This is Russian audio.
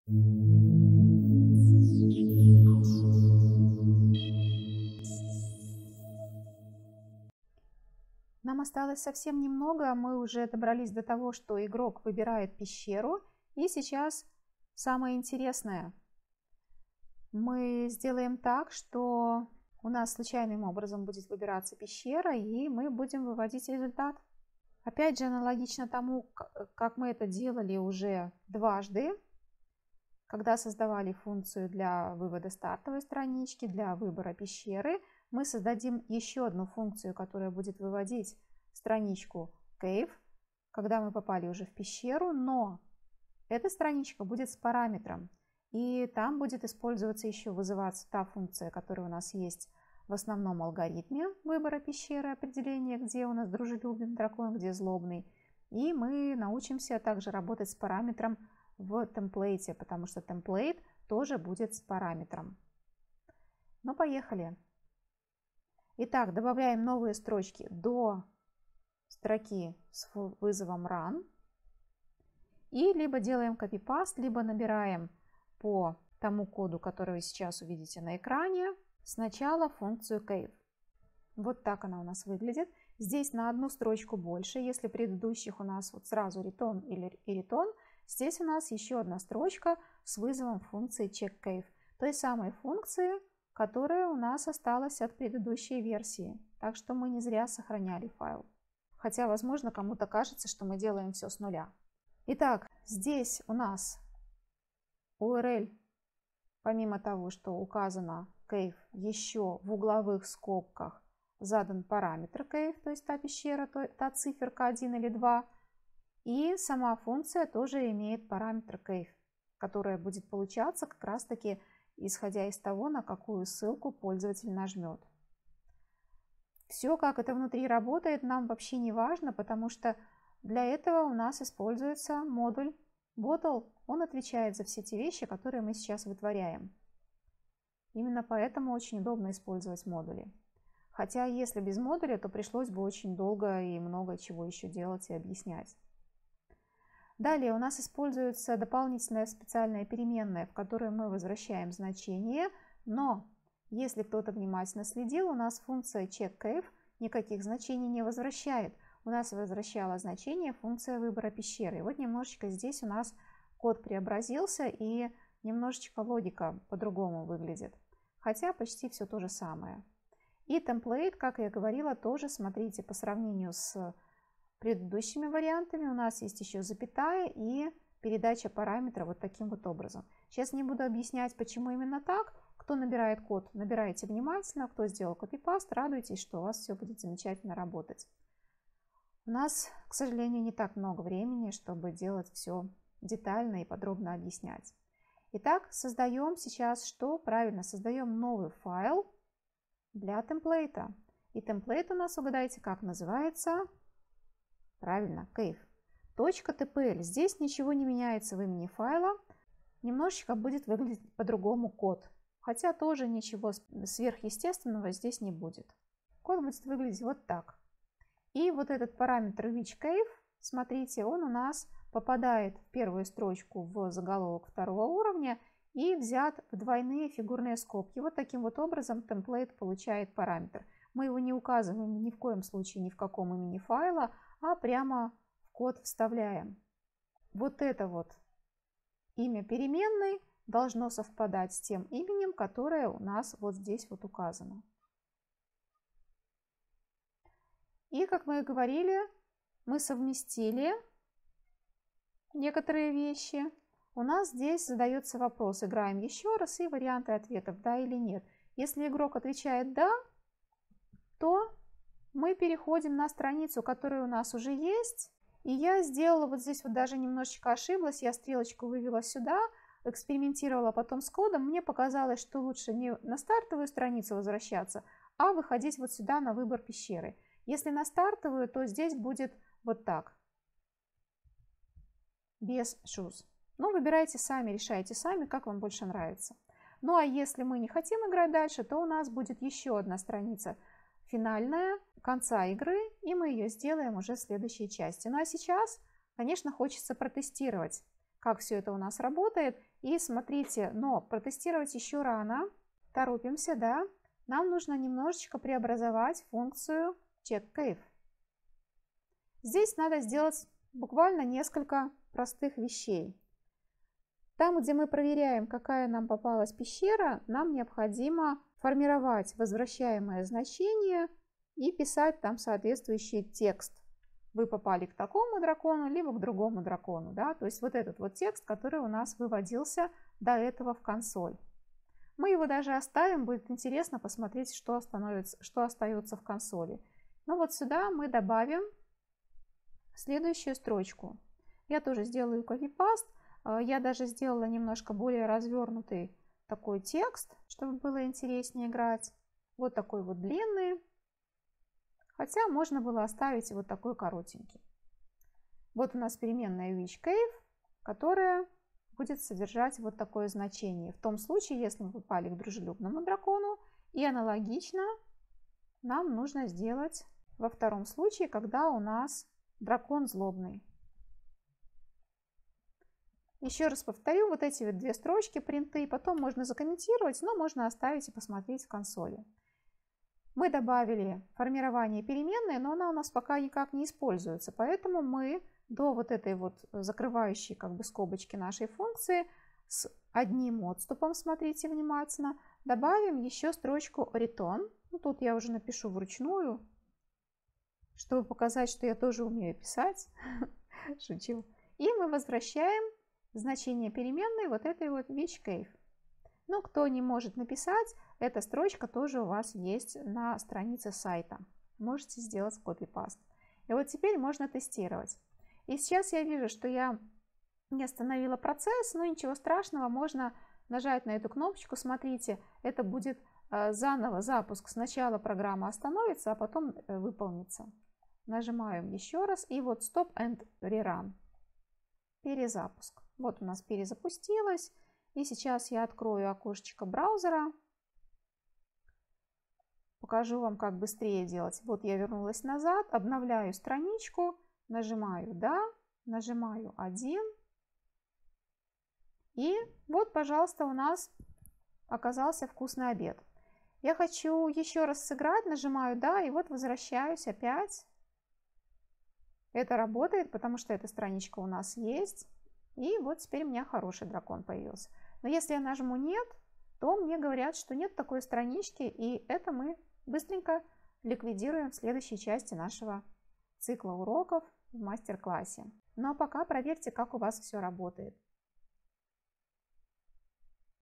Нам осталось совсем немного, мы уже добрались до того, что игрок выбирает пещеру. И сейчас самое интересное. Мы сделаем так, что у нас случайным образом будет выбираться пещера, и мы будем выводить результат. Опять же, аналогично тому, как мы это делали уже дважды, когда создавали функцию для вывода стартовой странички, для выбора пещеры, мы создадим еще одну функцию, которая будет выводить страничку Cave, когда мы попали уже в пещеру, но эта страничка будет с параметром, и там будет использоваться еще вызываться та функция, которая у нас есть в основном алгоритме выбора пещеры, определения, где у нас дружелюбный дракон, где злобный. И мы научимся также работать с параметром в темплейте, потому что темплейт тоже будет с параметром. Ну, поехали. Итак, добавляем новые строчки до строки с вызовом run. И либо делаем copy-paste, либо набираем по тому коду, который вы сейчас увидите на экране, сначала функцию Cave. Вот так она у нас выглядит. Здесь на одну строчку больше. Если предыдущих у нас вот сразу return или return, здесь у нас еще одна строчка с вызовом функции checkCave, той самой функции, которая у нас осталась от предыдущей версии. Так что мы не зря сохраняли файл. Хотя, возможно, кому-то кажется, что мы делаем все с нуля. Итак, здесь у нас URL, помимо того, что указано Cave, еще в угловых скобках задан параметр Cave, то есть та пещера, та циферка 1 или 2. И сама функция тоже имеет параметр Cave, которая будет получаться как раз-таки исходя из того, на какую ссылку пользователь нажмет. Все, как это внутри работает, нам вообще не важно, потому что для этого у нас используется модуль Bottle. Он отвечает за все те вещи, которые мы сейчас вытворяем. Именно поэтому очень удобно использовать модули. Хотя, если без модуля, то пришлось бы очень долго и много чего еще делать и объяснять. Далее у нас используется дополнительная специальная переменная, в которой мы возвращаем значение, но если кто-то внимательно следил, у нас функция checkCave никаких значений не возвращает. У нас возвращала значение функция выбора пещеры. И вот немножечко здесь у нас код преобразился и немножечко логика по-другому выглядит. Хотя почти все то же самое. И template, как я говорила, тоже смотрите по сравнению с предыдущими вариантами. У нас есть еще запятая и передача параметра вот таким вот образом. Сейчас не буду объяснять, почему именно так. Кто набирает код, набирайте внимательно. Кто сделал copy-paste, радуйтесь, что у вас все будет замечательно работать. У нас, к сожалению, не так много времени, чтобы делать все детально и подробно объяснять. Итак, создаем сейчас что? Правильно, создаем новый файл для темплейта. И темплейт у нас, угадайте, как называется? Правильно, Cave. .tpl. Здесь ничего не меняется в имени файла. Немножечко будет выглядеть по-другому код. Хотя тоже ничего сверхъестественного здесь не будет. Код будет выглядеть вот так. И вот этот параметр whichCave, смотрите, он у нас попадает в первую строчку в заголовок второго уровня и взят в двойные фигурные скобки. Вот таким вот образом темплейт получает параметр. Мы его не указываем ни в коем случае ни в каком имени файла, а прямо в код вставляем. Вот это вот имя переменной должно совпадать с тем именем, которое у нас вот здесь вот указано. И, как мы и говорили, мы совместили некоторые вещи. У нас здесь задается вопрос, играем еще раз, и варианты ответов да или нет. Если игрок отвечает да, то мы переходим на страницу, которая у нас уже есть. И я сделала вот здесь вот даже немножечко ошиблась, я стрелочку вывела сюда, экспериментировала потом с кодом. Мне показалось, что лучше не на стартовую страницу возвращаться, а выходить вот сюда на выбор пещеры. Если на стартовую, то здесь будет вот так, без shoes. Но выбирайте сами, решайте сами, как вам больше нравится. Ну а если мы не хотим играть дальше, то у нас будет еще одна страница финальная, конца игры, и мы ее сделаем уже в следующей части. Ну а сейчас, конечно, хочется протестировать. как все это у нас работает. И смотрите, но протестировать еще рано. Торопимся, да? Нам нужно немножечко преобразовать функцию CheckCave. Здесь надо сделать буквально несколько простых вещей. Там, где мы проверяем, какая нам попалась пещера, нам необходимо формировать возвращаемое значение и писать там соответствующий текст. Вы попали к такому дракону, либо к другому дракону. Да? То есть вот этот вот текст, который у нас выводился до этого в консоль. Мы его даже оставим, будет интересно посмотреть, что остается в консоли. Ну вот сюда мы добавим следующую строчку. Я тоже сделаю копипаст. Я даже сделала немножко более развернутый такой текст, чтобы было интереснее играть. Вот такой вот длинный. Хотя можно было оставить вот такой коротенький. Вот у нас переменная WitchCave, которая будет содержать вот такое значение. В том случае, если мы попали к дружелюбному дракону. И аналогично нам нужно сделать во втором случае, когда у нас дракон злобный. Еще раз повторю, вот эти вот две строчки, принты, потом можно закомментировать, но можно оставить и посмотреть в консоли. Мы добавили формирование переменной, но она у нас пока никак не используется, поэтому мы до вот этой вот закрывающей как бы скобочки нашей функции с одним отступом, смотрите внимательно, добавим еще строчку return. Ну, тут я уже напишу вручную, чтобы показать, что я тоже умею писать. Шучу. И мы возвращаем значение переменной вот этой вот WitchCave. Но кто не может написать, эта строчка тоже у вас есть на странице сайта. Можете сделать копипаст. И вот теперь можно тестировать. И сейчас я вижу, что я не остановила процесс, но ничего страшного, можно нажать на эту кнопочку. Смотрите, это будет заново запуск. Сначала программа остановится, а потом выполнится. Нажимаем еще раз и вот Stop and Rerun. Перезапуск. Вот у нас перезапустилось. И сейчас я открою окошечко браузера. Покажу вам, как быстрее делать. Вот я вернулась назад, обновляю страничку, нажимаю «Да», нажимаю «1». И вот, пожалуйста, у нас оказался вкусный обед. Я хочу еще раз сыграть, нажимаю «Да», и вот возвращаюсь опять. Это работает, потому что эта страничка у нас есть. И вот теперь у меня хороший дракон появился. Но если я нажму «Нет», то мне говорят, что нет такой странички, и это мы быстренько ликвидируем в следующей части нашего цикла уроков в мастер-классе. Ну а пока проверьте, как у вас все работает.